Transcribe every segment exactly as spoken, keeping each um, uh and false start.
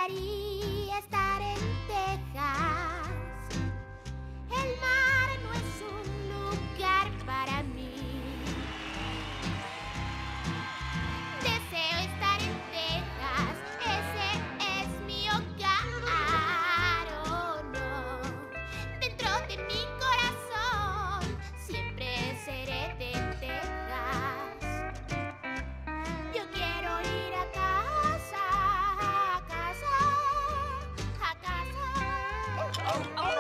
gustaría estar en Texas. El mar no es un lugar para mí. Deseo estar en Texas, ese es mi hogar. Oh no, dentro de mi corazón siempre seré de Texas. Yo quiero ir a casa, a casa, a casa.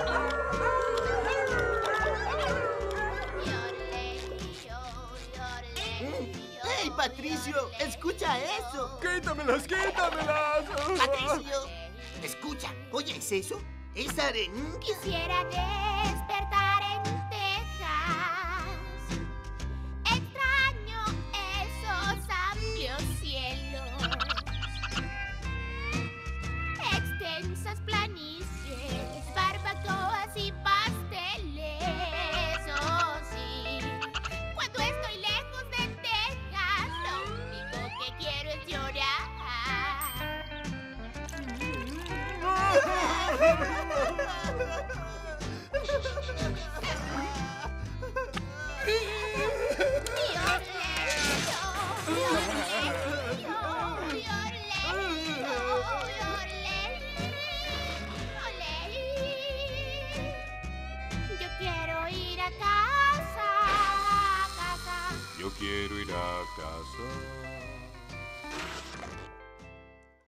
¡Hey, Patricio! ¡Escucha eso! ¡Quítamelas, quítamelas! ¡Patricio! Escucha, ¿oyes eso? Es arenque. Quisiera despertar en Texas. Extraño esos amplios cielos, extensas planicies, barbacoas y pasteles. Oh, sí. Cuando estoy lejos de Texas, lo único que quiero es llorar. Yo quiero ir a casa, a casa. Yo quiero ir a casa.